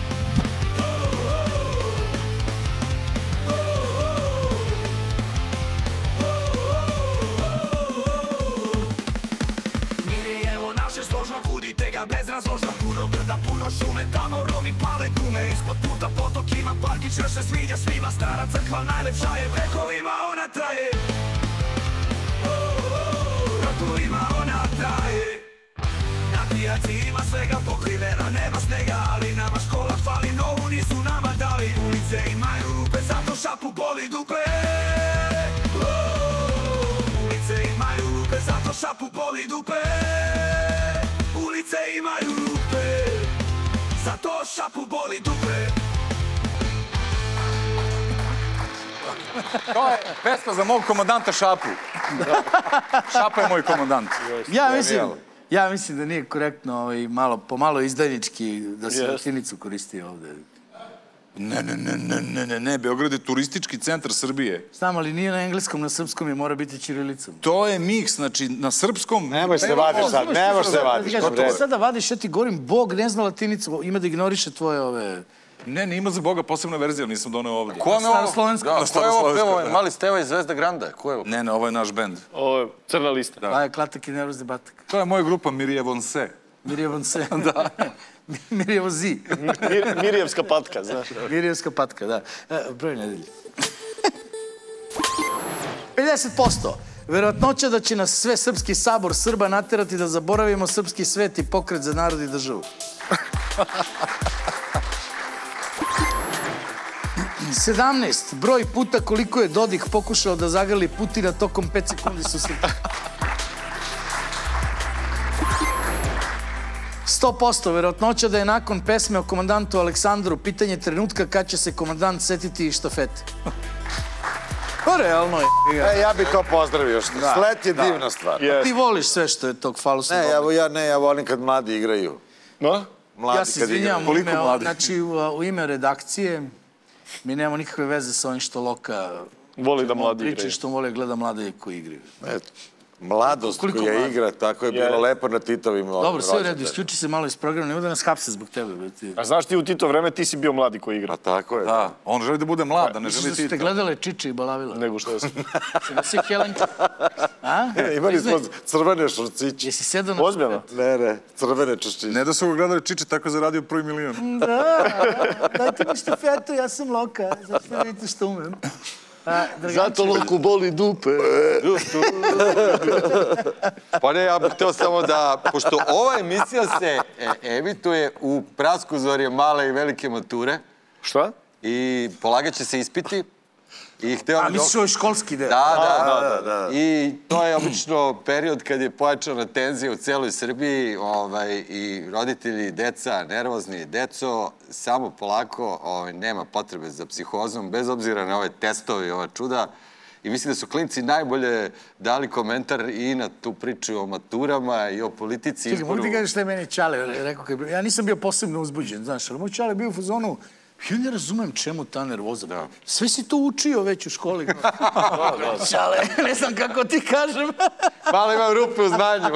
Mirjevo naše složno, budite ga bezrazložno. Puno brda, puno šume, tamo rovi pale gume. Ispod puta potok ima parkić, još se sviđa svima. Stara crkva najlepša je, vekovima ona traje. Rokovima ona traje. Na pijaci ima svega, pokrivena nema snega. Ali nama škola fali, novu nisu nama dali. Ulice imaju rupe, zato šapu boli dupe. Ulice imaju rupe, zato šapu boli dupe. Ulice imaju rupe, zato šapu boli dupe. To je pesma za mog komandanta Šapu. Šapa je moj komandant. Ja mislim, ja mislim da nije korektno i malo, pomalo izdajnički da se latinicu koristi ovde. Ne, ne, ne, ne, ne, ne, ne, Beograd je turistički centar Srbije. Znam, ali nije na engleskom, na srpskom je mora biti ćirilicom. To je miks, znači na srpskom... Nemoj se vadiš sad, nemoj se vadiš. Ti sada vadiš, ja ti govorim, Bog ne zna latinicu, ima da ignoriše tvoje ove... Ne, ne ima za Boga posebna verzija, nisam doneo ovdje. Ko je ovo? Ko je ovo pevo? Mali Steva i Zvezda Granda? Ko je ovo? Ne, ne, ovo je naš bend. Ovo je Crna lista. Pa je Klatak i Nervozni batak. To je moja grupa Mirjevo Se. Mirjevo Se. Da. Mirjevo Zi. Mirjevska patka, znaš. Mirjevska patka, da. Broj nedelje. pedeset posto. Verovatnoća da će nas sve Srpski sabor Srba naterati da zaboravimo srpski svet i pokret za narod i državu. sedamnaest. Broj puta koliko je Dodik pokušao da zagrli Putina tokom pet sekundi su srpski. sto posto. Verovatnoća da je nakon pesme o komandantu Aleksandru pitanje trenutka kad će se komandant setiti i štafete. Pa realno je. E, ja bih to pozdravio. Slet je divna stvar. Ti voliš sve što je tog falusa. Ne, ja, ne, ja volim kad mladi igraju. No? Mladi ja se izvinjam, u ime, znači, u, u ime redakcije mi nemamo nikakve veze sa ovim što Loka voli da mladi igraju. Priča što voli gleda mlade koji igraju. Eto. Mladost koja igra, tako je bilo lepo na Titovim rođendajima. Dobro, sve u redu, isključi se malo iz programa, nema da nas hapse zbog tebe. A znaš ti u Tito vreme ti si bio mladi koji igra. A tako je. Da, on želi da bude mlad, a ne želi Tito. Mislim da ste gledale Čiče i Balavila. Nego što jesam. Se nosi Helenka. A? Imali smo crvene šorciće. Jesi sedao na Ozbiljno? Ne, ne, crvene čaščiće. Ne da su ga gledali Čiče, tako je zaradio prvi milion. Da, dajte mi štafetu, ja sam Loka, zato da vidite što umem. Zato Loku boli dupe. Pa ne, ja bih htio samo da, pošto ova emisija se emituje u praskuzorje male i velike mature. Šta? I polagat će se ispiti. A misliš ovo je školski deo? Da, da. I to je obično period kad je pojačana tenzija u celoj Srbiji i roditelji, deca, nervozni, deco, samo polako, nema potrebe za psihozom, bez obzira na ove testove i ova čuda. I mislim da su klinci najbolje dali komentar i na tu priču o maturama i o politici. Čekaj, mogu ti kažeš šta je meni Čale rekao? Ja nisam bio posebno uzbuđen, znaš, ali moj Čale je bio u fazonu, ja ne razumem čemu ta nervoza. Sve si to učio već u školi. Čale, ne znam kako ti kažem. Malo imam rupe u znanju.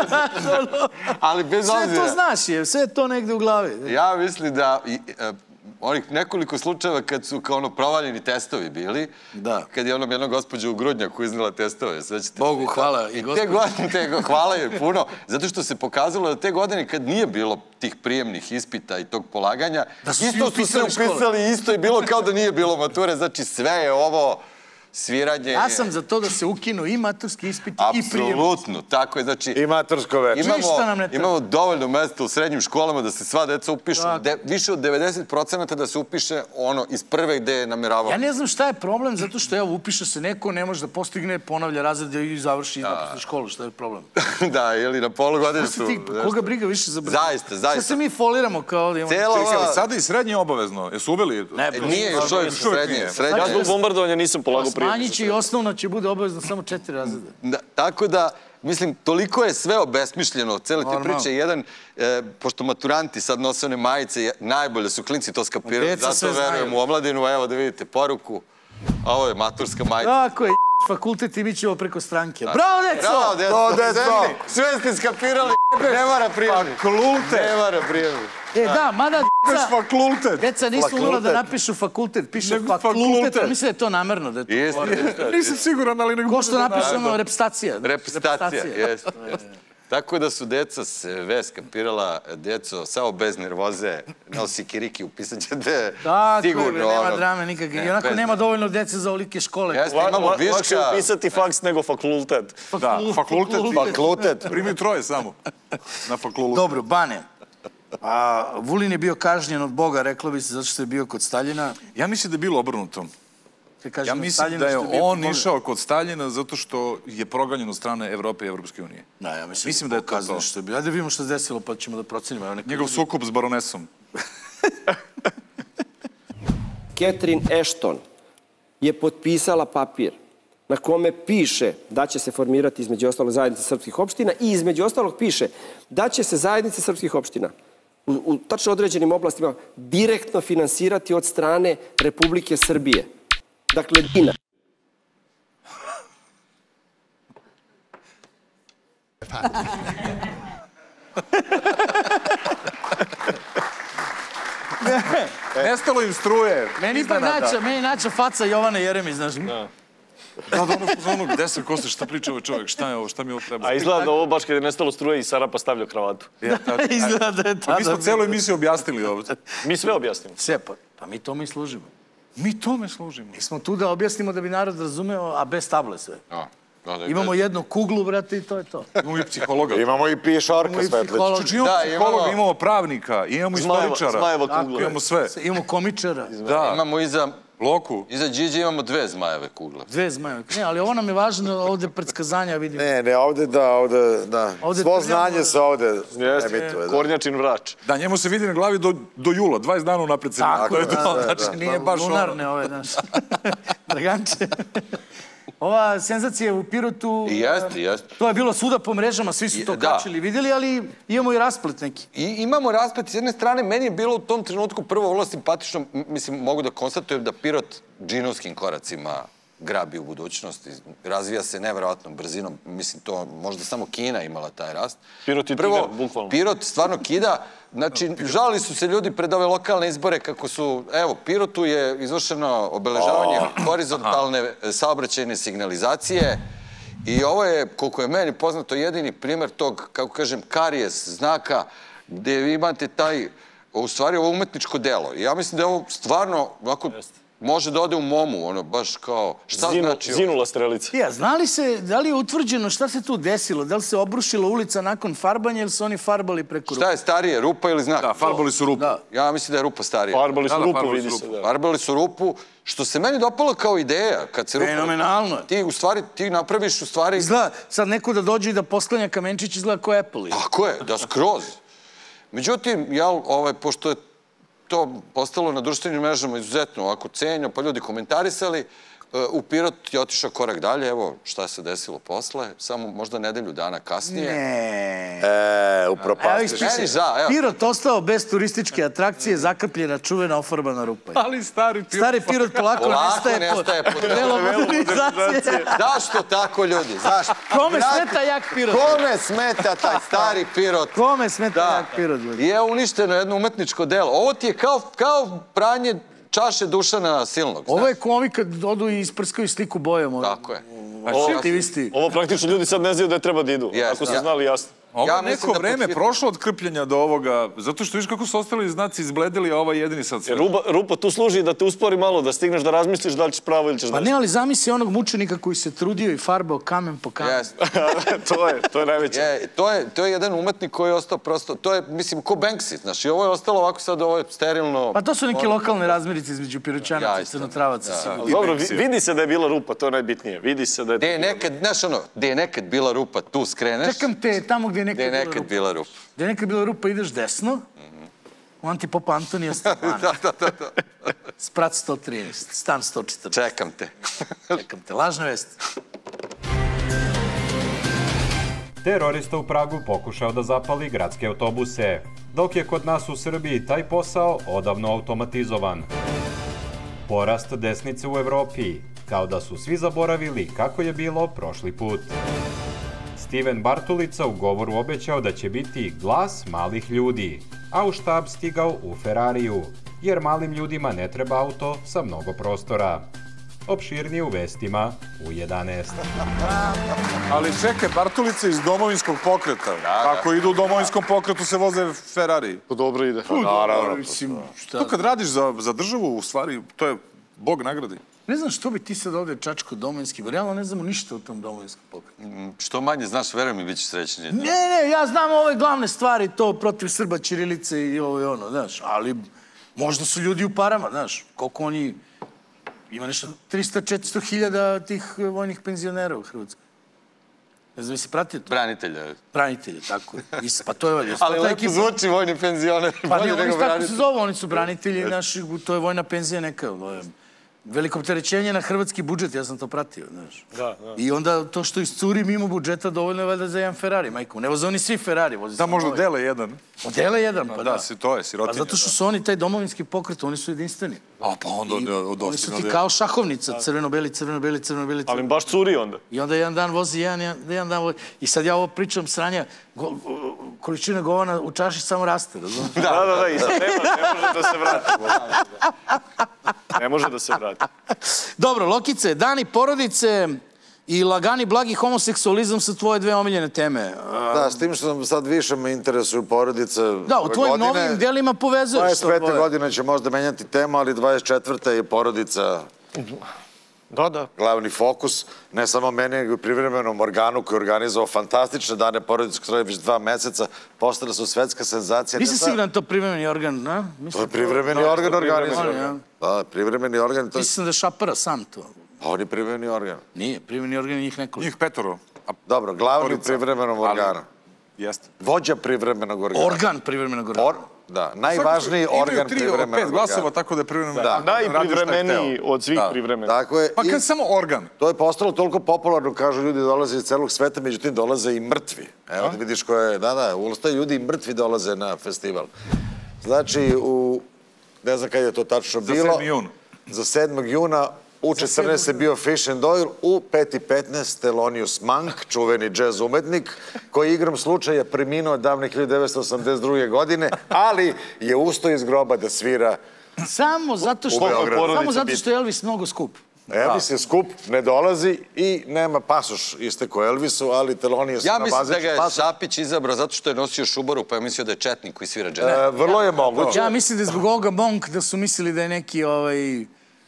Ali bez obzira. Sve to znaš je, sve to negde u glavi. Ja mislim da onih nekoliko slučajeva kad su kao ono provaljeni testovi bili, kad je onom jednog gospođa u Grudnjaku iznala testove. Bogu hvala. Hvala joj puno, zato što se pokazalo da te godine kad nije bilo tih prijemnih ispita i tog polaganja, isto su se upisali, isto je bilo kao da nije bilo mature, znači sve je ovo sviranje. Ja sam za to da se ukinu i maturski ispiti i prijemni. Apsolutno, tako je, znači... I matursko veče. Imamo dovoljno mesta u srednjim školama da se sva deca upišu, više od devedeset procenata da se upiše ono iz prve gde je nameravao. Ja ne znam šta je problem, zato što evo upiše se neko, ne može da postigne, ponavlja razred i završi maturski školu, šta je problem? Da, ili na polugodincu. Koga briga više za brzo? Zaista, zaista. Šta se mi foliramo kao da imamo... Sada i srednje obavezno, jesu uveli? Nije još uvijek srednje. Ja zbog bombardovanja nisam polagao prijemni. Smanjit će i osnovno će bude obavezno samo četiri razreda. Tako da, mislim, toliko je sve obesmišljeno, cele te priče. Jedan, pošto maturanti sad nose one majice, najbolje su klinci to skapirali, zato verujem u omladinu, evo da vidite poruku. Ovo je maturska majica. Tako je, fakultet i mi ćemo preko stranke. Bravo, deco! Bravo, deco! Sve ste skapirali, ne mora prijemni. Fakultet! Ne mora prijemni. E, da, mada deca... Deca nisu umela da napišu fakultet, piše fakultet, ali mislim da je to namerno. Nisam siguran, ali nego... Ko što napiše ono, repstacija. Repstacija, jeste. Tako da su deca sve skapirala, deco, samo bez nervoze, nosi kiriki, upisat ćete sigurno. Tako je, nema drame nikakve. I onako nema dovoljno dece za olike škole. Jeste, imamo viška. Lakše upisati faks nego fakultet. Da, fakultet. Fakultet. Primi troje samo na fakultet. Dobro, Bane. Vulin je bio kažnjen od Boga, reklo bi se, zato što je bio kod Staljina. Ja mislim da je bilo obrnuto. Ja mislim da je on išao kod Staljina zato što je proganjen od strane Evrope i Evropske unije. Da, ja mislim da je to to. Ajde da vidimo što se desilo, pa ćemo da procenimo. Njegov sukob s baronesom. Catherine Ashton je potpisala papir na kome piše da će se formirati između ostalog zajednice srpskih opština i između ostalog piše da će se zajednice srpskih opština u tačno određenim oblastima direktno finansirati od strane Republike Srbije. Dakle, dinar. Nestalo im struje. Meni pa nača, meni nača faca Jovana Jeremić, znaš. Da, da, ono pozvonu, gde se koste, šta priča ovaj čovjek, šta je ovo, šta mi ovo treba? A izgleda da ovo baš kada je nestalo struje i Sarapa stavljao kravatu. Izgleda da je tada. Mi smo celu emisiju objasnili ovdje. Mi sve objasnimo. Sve, pa mi tome i služimo. Mi tome služimo. Mi smo tu da objasnimo da bi narod razumeo, a bez table sve. Imamo jednu kuglu, brate, i to je to. Imamo i psihologa. Imamo i piješarka Svetlić. Imamo psihologa, imamo pravnika, imamo istoričara. Zmajeva kugla. Imamo sve. Imamo komičara. Imamo iza... Loku. Iza Điđe imamo dve zmajeve kugle. Dve zmajeve. Ne, ali ovo nam je važno, ovde predskazanja vidimo. Ne, ne, ovde da, ovde, da. Svo znanje se ovde emituje. Kornjačin vrač. Da, njemu se vidi na glavi do jula, dvadeset dana unapred se vidi. Tako je, znači nije baš ono. Lunarne ove, znaš. Draganče. Ova senzacija u Pirotu... Jeste, jeste. To je bilo svuda po mrežama, svi su to kačili, vidjeli, ali imamo i rasplet neki. I imamo rasplet. S jedne strane, meni je bilo u tom trenutku prvo vrlo simpatično, mislim, mogu da konstatujem da Pirot džinovskim koracima grabi u budućnosti. Razvija se nevjerovatnom brzinom. Mislim, to možda samo Kina imala taj rast. Pirot je tigar, bukvalno. Pirot stvarno kida. Znači, žalili su se ljudi pred ove lokalne izbore kako su, evo, Pirotu je izvršeno obeležavanje horizontalne saobraćajne signalizacije i ovo je, koliko je meni poznato, jedini primjer tog, kako kažem, karijes znaka gdje vi imate taj, u stvari, ovo umetničko delo. I ja mislim da je ovo stvarno, ovako, može da ode u momu, ono, baš kao, šta znači? Zinula strelica. Ja, znali se, da li je utvrđeno šta se tu desilo? Da li se obrušila ulica nakon farbanja ili su oni farbali preko rupa? Šta je starije, rupa ili znak? Da, farbali su rupu. Ja mislim da je rupa starija. Farbali su rupu, vidi se. Farbali su rupu, što se meni dopalo kao ideja. Fenomenalno. Ti u stvari, ti napraviš u stvari... Izgleda, sad neko da dođe i da posklanja kamenčić, izgleda kao Apple. Tako je, da skroz. Međutim, ja, ovaj, pošto je to postalo na društvenim mrežama izuzetno ovako cenjeno, pa ljudi komentarisali, u Pirot je otišao korak dalje, evo šta se desilo posle, samo možda nedelju dana kasnije. Ne. E, upropastiš. Pirot ostao bez turističke atrakcije, zakrpljena, čuvena, ofarbana rupa. Ali stari Pirot... Stari Pirot polako nestaje pod velom modernizacije. Zašto tako, ljudi? Zašto? Kome smeta jak Pirot? Kome smeta taj stari Pirot? Kome smeta jak Pirot? I je uništeno jedno umetničko delo. Ovo ti je kao pranje čaše Dušana Silnog. Ovo je komi kad odu i isprskaju sliku bojom. Tako je. Aktivisti. Ovo praktično ljudi sad ne znaju da treba da idu. Ako su znali jasno. Ovo je neko vreme prošlo od krpljenja do ovoga, zato što viš kako su ostali znaci izbledili, a ovaj jedini sad sve. Rupa tu služi da te uspori malo, da stigneš da razmisliš da li ćeš pravo ili ćeš da... Pa ne, ali zamisli onog mučenika koji se trudio i farbao kamen po kamen. To je, to je najveće. To je jedan umetnik koji je ostao prosto, to je, mislim, ko Banksy, znaš, i ovo je ostalo ovako sad, ovo je sterilno... Pa to su neke lokalne razmirice između Piroćanaca i Crnotravaca. Dobro, vidi se da je bila rupa, to je najbitnije. Vidi se da je... Gde je nekad, znaš ono, gde je nekad bila rupa, tu skreneš. Čekam te, tamo gde je nekad, nekad bila rupa. Gde je nekad bila rupa, ideš desno, u Antipopa Antonija Stefana. Da, da, da. Sprat sto trinaest, stan sto četrnaest. Čekam te. Čekam te, lažna vest. Terorista u Pragu pokušao da zapali gradske autobuse, dok je kod nas u Srbiji taj posao odavno automatizovan. Porast desnice u Evropi, kao da su svi zaboravili kako je bilo prošli put. Steven Bartulica u govoru obećao da će biti glas malih ljudi, a u štab stigao u Ferrariju, jer malim ljudima ne treba auto sa mnogo prostora. Opširnije u vestima u jedanaest. Ali čekaj, Bartulica iz domovinskog pokreta. Ako idu u domovinskom pokretu se voze Ferrari. To dobro ide. Naravno. To kad radiš za državu, u stvari, to je Bog nagradi. Ne znam što bi ti sad ovdje čačko domovinski, realno ne znamo ništa o tom domovinskom pokretu. Što manje znaš, veruj mi, bit ćeš srećnije. Ne, ne, ja znam ove glavne stvari, to protiv Srba, ćirilice i ovo i ono, znaš, ali možda su ljudi u parama, znaš, koliko oni... Ima nešto trista do četiristo hiljada tih vojnih penzionera u Hrvatskoj. Ne znam, si pratio to? Branitelja. Branitelja, tako je. Pa to je... Ali lepo zvuči vojni penzioner. Pa ne, oni tako se zovu, oni su branitelji naši, to je vojna penzija neka. Veliko opterećenje na hrvatski budžet, ja sam to pratio, znaš. Da, da. I onda to što iscuri mimo budžeta dovoljno je valjda za jedan Ferrari, majko. Ne voze oni svi Ferrari, voze da, možda dele jedan. Dele jedan, pa da. Da, to je sirotinja. Pa zato što su oni taj domovinski pokret, oni su jedinstveni. A pa onda... Oni su ti kao šahovnica, crveno-beli, crveno-beli, crveno-beli. Ali baš curi onda. I onda jedan dan vozi, jedan dan vozi. I sad ja ovo pričam sranja, količina govana u čaši samo raste, razumiješ? Da, da, da, i sad ne može da se vrati. Ne može da se vrati. Dobro, Lokice, dani porodice i lagani blagi homoseksualizam su tvoje dve omiljene teme. Da, s tim što sad više me interesuju porodice. Da, u tvojim novim delima povezuješ. dvadeset pete godine će možda menjati temu, ali dvadeset četvrte je porodica Da, da. glavni fokus. Ne samo meni, nego i privremenom organu koji je organizovao fantastične dane porodice, koje već dva meseca postale su svetska senzacija. Nisi siguran to privremeni organ, na? To je privremeni organ organizovan. Da, privremeni organ. Mislim sam da šapara sam to. Pa on je privremeni organ. Nije, privremeni organ je njih nekoliko. Njih petoro. Dobro, glavni privremenog organa. Jeste. Vođa privremenog organa. Organ privremenog organa. Da, najvažniji organ privremenog organa. Imaju tri od pet glasova, tako da je privremeno... Da, najprivremeniji od svih privremenih. Tako je. Pa kad samo organ. To je postalo toliko popularno, kažu ljudi dolaze iz celog sveta, međutim dolaze i mrtvi. Evo da vidiš koje je, da, da, ulostaje ljudi i mrtvi dolaze na festival. Znači, u, ne znam kada je to tačno bilo. Za sedmi jun. Za sedmog juna. U četrnaest je bio Fish and Doyle, u pet i petnaest Thelonious Monk, čuveni džez umetnik, koji igrom slučaja preminuo davne hiljadu devetsto osamdeset druge. godine, ali je ustao iz groba da svira samo zato što, samo zato što je Elvis mnogo skup. Elvis je skup, ne dolazi i nema pasoš isteko Elvisu, ali Thelonious ja mislim da ga je Šapić izabrao zato što je nosio šubaru, pa je mislio da je četnik koji svira džez. Vrlo je moguće. Ja mislim da je zbog ovoga Monk da su mislili da je neki ovaj...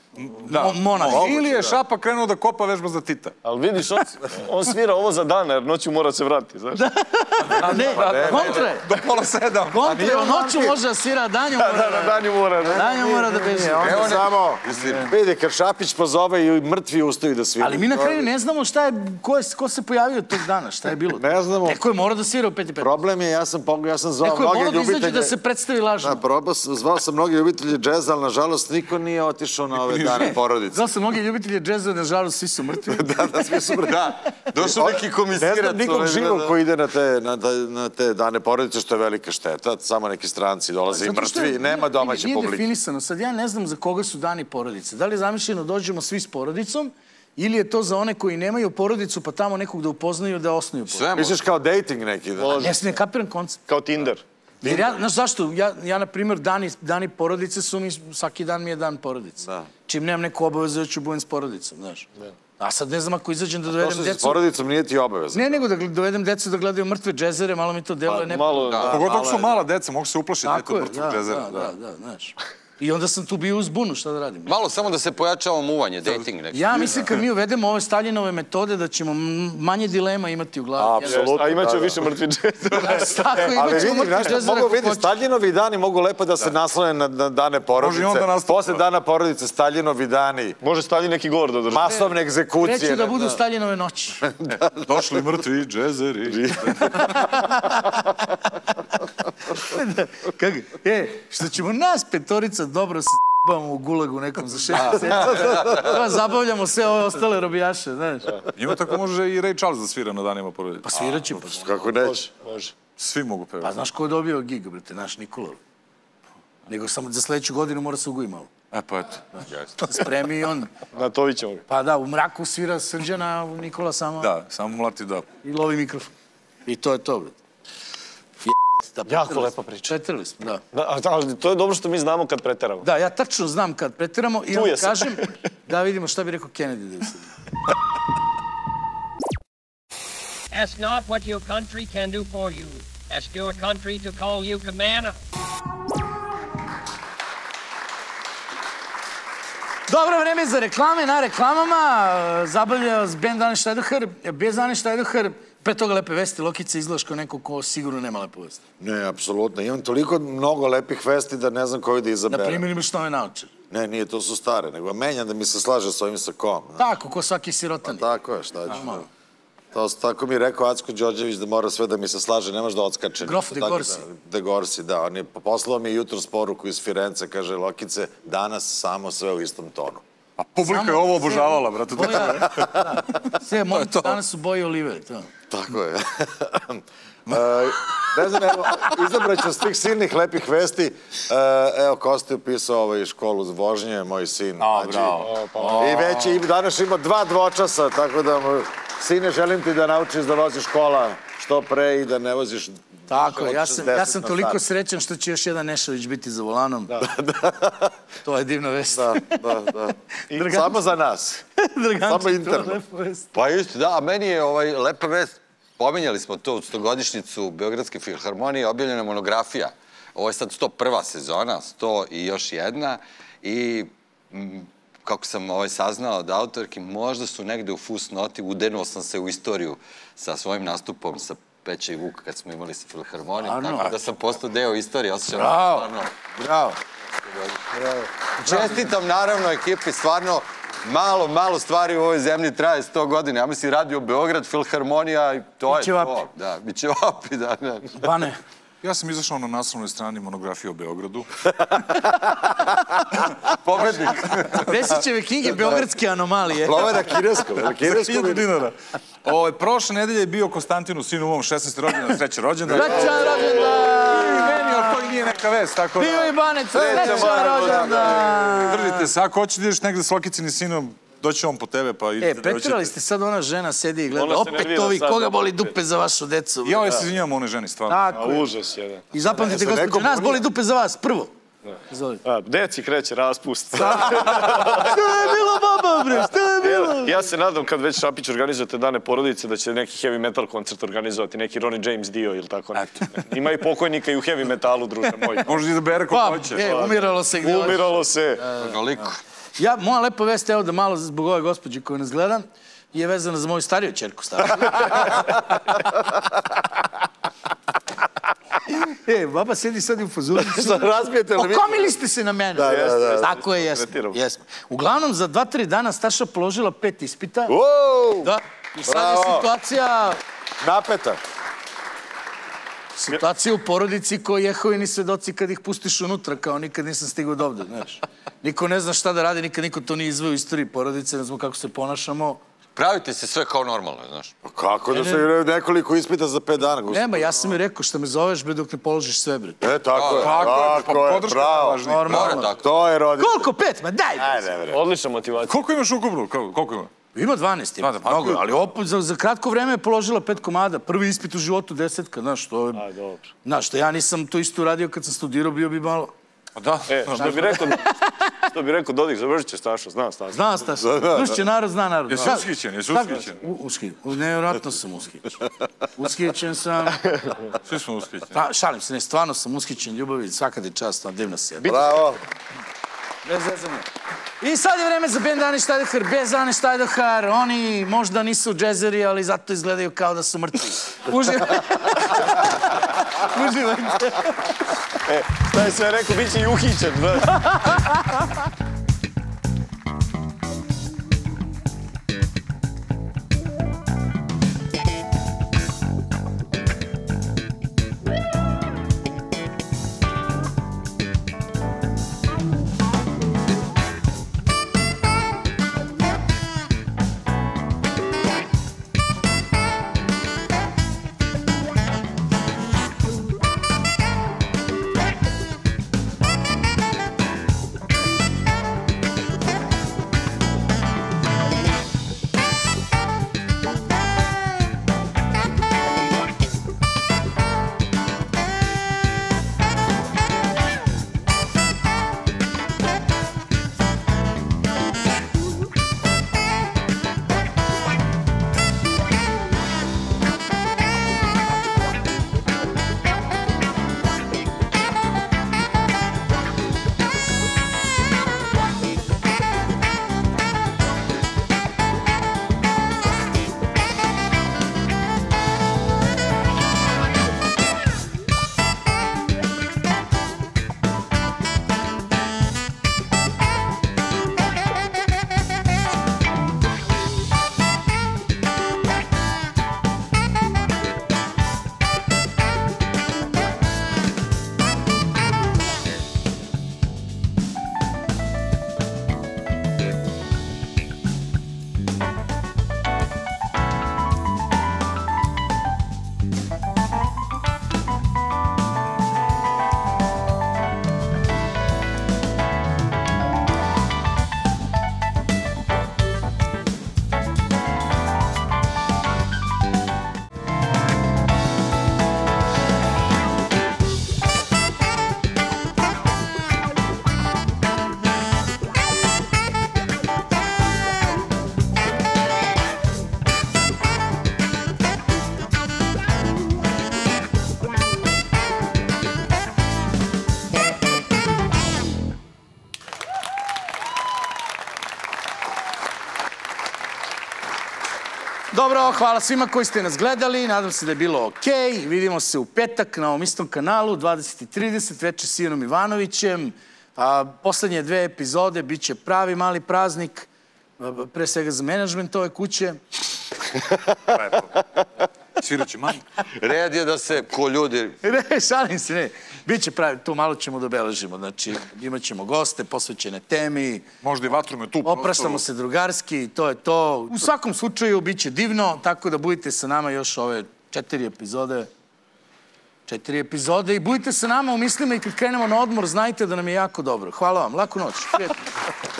monah. Ili je Šapak krenuo da kopa vežba za Tita. Ali vidiš, on svira ovo za dana, jer noću mora se vrati, znaš? A ne, kontre. Do pola sedam. Kontre, u noću može da svira, danju mora. Da, danju mora. Danju mora da beži. Evo samo, vidi, kad Šapić pozove i mrtvi ustaju da svira. Ali mi na kraju ne znamo šta je, ko se pojavio tog dana, šta je bilo. Ne znamo. Neko je morao da svira u pet i petnaest. Problem je, ja sam ja sam zvao mnoge ljubitelje... Neko je morao da izađe da se predstavi lažno. Da, zvao sam mnogi ljubitelji džeza, ali nažalost niko nije otišao na ove dane porodice. Zvao sam mnogi ljubitelji džeza, nažalost svi su mrtvi. Da, da, svi su mrtvi. Da, došao neki komisirac. Ne znam nikog živog koji ide na te dane porodice, što je velika šteta. Samo neki stranci dolaze i mrtvi, nema domaće publike. Nije definisano. Sad ja ne znam za koga su dani porodice. Da li je zamišljeno dođemo svi s porodicom, ili je to za one koji nemaju porodicu, pa tamo nekog da upoznaju, da osnuju porodicu. Misliš kao dating neki? Ja se ne kapiram koncept. Kao Tinder. Jer ja, znaš zašto? Ja, na primjer, dani porodice su mi, svaki dan mi je dan porodice. Čim nemam neku obavezu, ja ću budem s porodicom, znaš. A sad ne znam ako izađem da dovedem decu... To što s porodicom nije ti obaveza. Ne, nego da dovedem decu da gledaju mrtve džezere, malo mi to deluje ne... Pogotovo su mala deca, mogu se uplašiti dete od mrtvog džezera. Da, da, da, znaš. I onda sam tu bio uz bunu, šta da radim? Malo samo da se pojačava muvanje, dating neki. Ja mislim kad mi uvedemo ove Staljinove metode da ćemo manje dilema imati u glavi. Apsolutno. A imaće više mrtvi džezera. Ali vidim, znaš, mogu vidjeti, Staljinovi dani mogu lepo da se naslone na dane porodice. Posle dana porodice, Staljinovi dani. Može Staljin neki govor da održi. Masovne egzekucije. Kreću da budu Staljinove noći. Došli mrtvi džezeri. E, što ćemo nas petorica dobro se s***bamo u gulagu nekom za šest mjeseci. Zabavljamo sve ove ostale robijaše, znaš. Ima tako može i Ray Charles da svira na danima porodice. Pa svirat će. Kako neće? Može. Svi mogu pevati. Pa znaš ko je dobio gig, brate, naš Nikola. Nego samo za sledeću godinu mora se ugoji malo. E, pa eto. Spremi i on. Na to ćemo ga. Pa da, u mraku svira Srđana, Nikola samo... Da, samo mlati da. I lovi mikrofon. I to je to, brate. Jako lepa priča. Preterali smo, da. Ali to je dobro što mi znamo kad preteramo. Da, ja tačno znam kad preteramo i onda kažem da vidimo šta bi rekao Kennedy da je sad. Ask not what your country can do for you. Ask your country to call you commander. Dobro, vreme za reklame. Na reklamama zabavljao s band Ane Štajduhar. Bez Ane Štajduhar, pre toga lepe vesti. Lokica izgledaš kao neko ko sigurno nema lepe vesti. Ne, apsolutno. Imam toliko mnogo lepih vesti da ne znam koju da izaberem. Na primjer imaš nove naočare. Ne, nije, to su stare, nego menjam da mi se slaže s ovim sakom. Tako, ko svaki sirotani. Tako je, šta ću. Tako mi je rekao Acko Đorđević da mora sve da mi se slaže, nemaš da odskače. Grof de Gorsi. De Gorsi, da. On je poslao mi jutro sporuku iz Firence, kaže Lokice, danas samo sve u istom tonu. A publika je ovo obožavala, brate. Sve, momci danas su boje olive. Tako je. Ne znam, evo, izabrat ću s tih silnih lepih vesti. Evo, Kosta je upisao ovaj školu za vožnje, moj sin. A, bravo. I već je danas ima dva dvočasa, tako da, sine, želim ti da naučiš da voziš kola što pre i da ne voziš... Tako, ja sam toliko srećan što će još jedan Nešović biti za volanom. To je divna vest. Da, da, da. Samo za nas. Samo interno. Pa isto, da, a meni je lepa vest. Pominjali smo to u stogodišnjicu Beogradske filharmonije, objavljena monografija. Ovo je sad sto prva sezona, sto i još jedna. I kako sam saznao od autorki, možda su negde u fusnoti, udenuo sam se u istoriju sa svojim nastupom sa Peća i Vuka kad smo imali sa filharmonijom, tako da sam postao deo istorije, osjećam... Bravo, bravo. Čestitam naravno ekipi, stvarno malo, malo stvari u ovoj zemlji traje sto godina. Ja mislim Radio Beograd, filharmonija i to je to. Da, biće vapi, da. Bane. Ja sam izašao na naslovnoj strani monografije o Beogradu. Pobednik. Vesićeve knjige Beogradske anomalije. Love na kineskom. Za hiljadu dinara. Prošle nedelje je bio Konstantinu, sinu mom, šesnaesti rođendan, sreća rođendan. Sreća rođendan! I meni, ali to i nije neka vest, tako da... Bio i Banec, sreća rođendan! Držite se, ako hoćeš da ideš negde s Lokicinim sinom, doći on po tebe, pa idete doćete. E, pretirali ste sad, ona žena sedi i gleda, opet ovi, koga boli dupe za vašu decu? Ja ovaj se izvinjam onoj ženi, stvarno. Tako je. Užas jedan. I zapamtite, gospođe, nas boli dupe za vas, prvo. Deci kreće raspust. Što je bilo, baba, bre? Što je bilo? Ja se nadam kad već Šapić organizujete Dane porodice da će neki heavy metal koncert organizovati, neki Ronnie James dio ili tako. Ima i pokojnika i u heavy metalu, druže moji. Može da bere ko hoće. E, umiralo se. Umiralo se. Ja, moja lepa vest, evo da malo zbog ove gospođe koju nas gleda, je vezana za moju stariju čerku stariju. E, baba sedi sad u fazuru. Okomili ste se na mene. Tako je, jesmo. Uglavnom, za dva, tri dana Staša položila pet ispita. Da, i sad je situacija... Napeta. Situacija u porodici koji Jehovini svedoci kad ih pustiš unutra, kao nikad nisam stigao do ovde, znaš. Niko ne zna šta da radi, nikad niko to nije izveo u istoriji porodice, ne znamo kako se ponašamo. Pravite se sve kao normalno, znaš. Kako da se nekoliko ispita za pet dana? Nema, ja sam mi rekao što me zoveš, bre, dok ne položiš sve, bre. E, tako je, tako je, bravo. Normalno. To je roditelj. Koliko? Pet? Ma daj! Odlična motivacija. Koliko imaš ukupno? Koliko ima? Ima dvanaest, ima mnogo, ali opet za kratko vreme je položila pet komada. Prvi ispit u životu desetka, znaš, to je... A, dobro. Znaš, što ja nisam to isto uradio kad sam studirao, bio bi malo... Da. E, što bi rekao, što bi rekao Dodik, završit će Stašo, zna Stašo. Zna Stašo, završit će narod, zna narod. Jesi ushićen, jesi ushićen? Ushićen, nevjerojatno sam ushićen. Ushićen sam... Svi smo ushićeni. Šalim se, ne, stvarno sam ushićen, ljubavi, svaka ti čast, divna si. Bravo. Bez zezanja. I sad je vreme za band Ane Štajdohar. Bez Ane Štajdohar, oni možda nisu džezeri, ali zato izgledaju kao da su mrtvi. Uživajte. Uživajte. E, šta je sve rekao, bit će i uhićen. Dobro, hvala svima koji ste nas gledali, nadam se da je bilo okej. Vidimo se u petak na ovom istom kanalu, dvadeset i trideset, veče s Ivanom Ivanovićem. Poslednje dve epizode bit će pravi mali praznik, pre svega za menadžment ove kuće. Sviraće manj. Red je da se ko ljudi... Ne, šalim se, ne. Biće pravi, to malo ćemo da obeležimo. Znači, imat ćemo goste, posvećene temi. Možda i vatrume tu. Opraštamo se drugarski, to je to. U svakom slučaju, bit će divno, tako da budite sa nama još ove četiri epizode. Četiri epizode i budite sa nama u mislima i kad krenemo na odmor, znajte da nam je jako dobro. Hvala vam, laku noć. Prijetno.